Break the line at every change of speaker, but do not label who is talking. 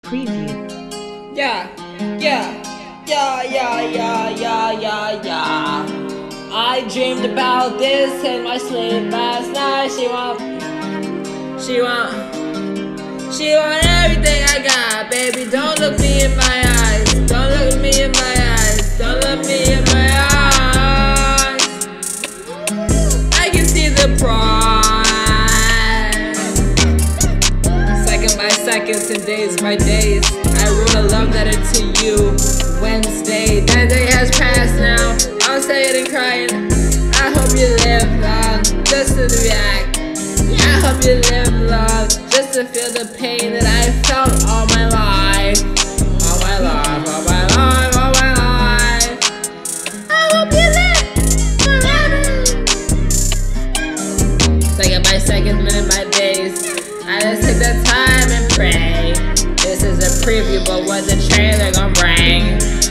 Preview.
Yeah. I dreamed about this in my sleep last night. She want everything I got, baby. Don't look me in my eyes. Don't look me in my eyes. Don't look me in my eyes. I can see the pride. Second by seconds and days by days, I wrote a love letter to you. Wednesday, that day has passed now. I'm sad and crying. I hope you live long just to react. I hope you live long just to feel the pain that I felt all my life. All my life, all my life, all my life. I hope you live forever. Second by second, minute by days, I just take the time and pray. This is a preview, but what the trailer gon' bring?